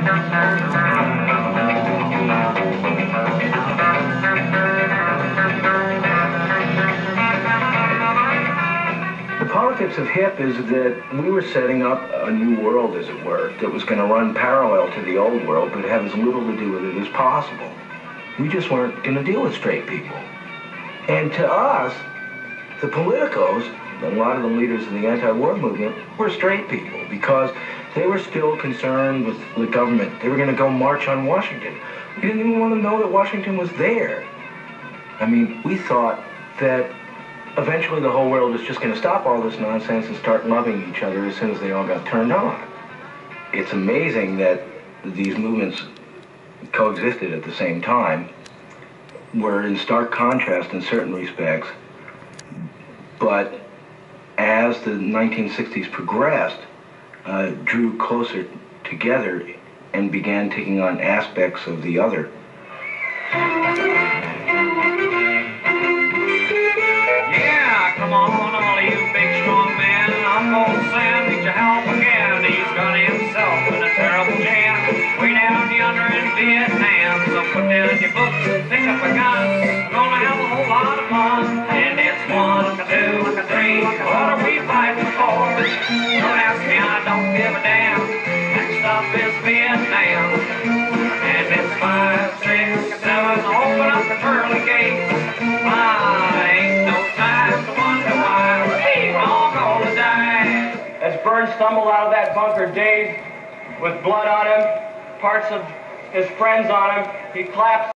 The politics of HIP is that we were setting up a new world, as it were, that was going to run parallel to the old world, but have as little to do with it as possible. We just weren't going to deal with straight people. And to us, the politicos, a lot of the leaders of the anti-war movement, were straight people because they were still concerned with the government. They were going to go march on Washington. We didn't even want to know that Washington was there. I mean, we thought that eventually the whole world was just going to stop all this nonsense and start loving each other as soon as they all got turned on. It's amazing that these movements coexisted at the same time, were in stark contrast in certain respects, but as the 1960s progressed, drew closer together and began taking on aspects of the other. Come on, all of you big strong men, I'm gonna send you help again. He's got himself in a terrible jam, way down yonder in Vietnam. So put down your books, pick up a gun, we're gonna have a whole lot of fun. And it's 1, 2, 3, what are we fighting for? Don't ask me, I don't give a damn. Next up is Vietnam. And it's 5, 6, 7, open up the pearly gates. Ain't no time to wonder why we all gonna die. As Burns stumbled out of that bunker, dazed, with blood on him, parts of his friends on him, he collapsed.